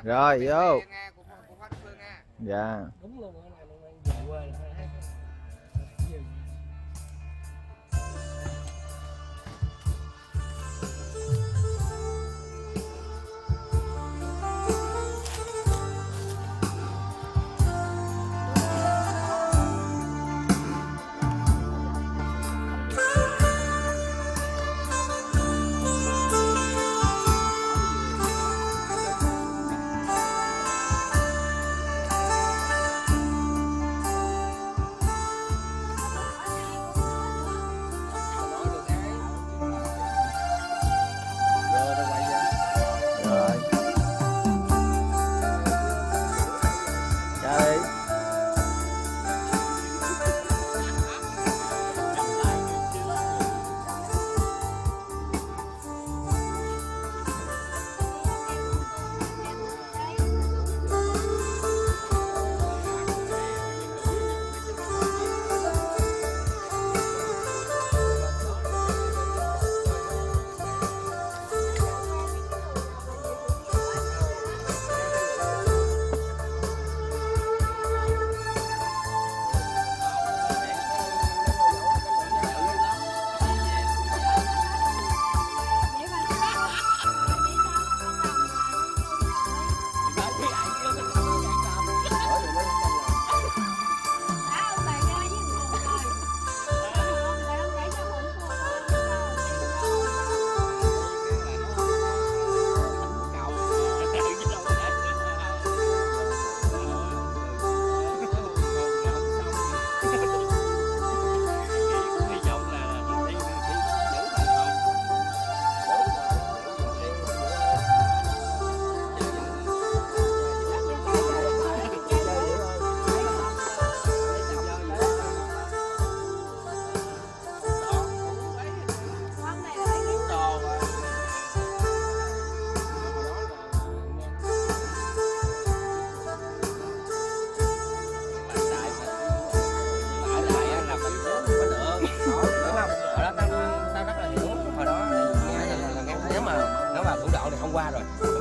Rồi vô. Nghe của Phát Phương nha. Dạ. Đúng luôn cái này luôn về quê là phải hát gì. Rồi. Ra đi. Nếu mà thủ đoạn này không qua rồi